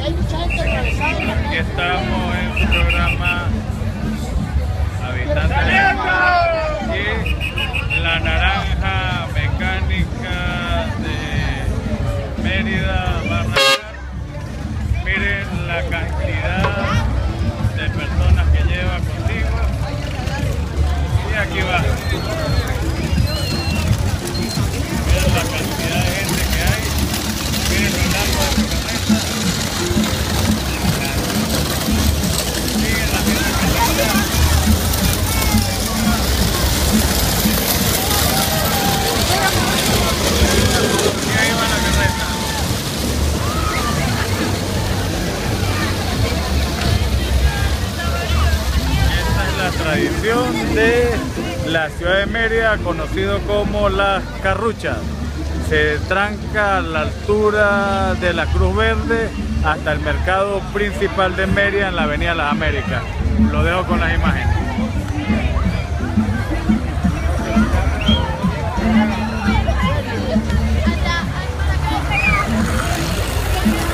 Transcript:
Aquí estamos en su programa Habitantes y la naranja mecánica de Mérida va a arrancar. Miren la cantidad de personas que lleva contigo y aquí va. Miren la cantidad de gente que hay. Miren lo largo de su camioneta. Miren la misma camioneta. Y ahí va la carreta. Esta es la tradición de la ciudad de Mérida, conocido como las carruchas. Se tranca a la altura de la Cruz Verde hasta el mercado principal de Mérida en la Avenida Las Américas. Lo dejo con las imágenes.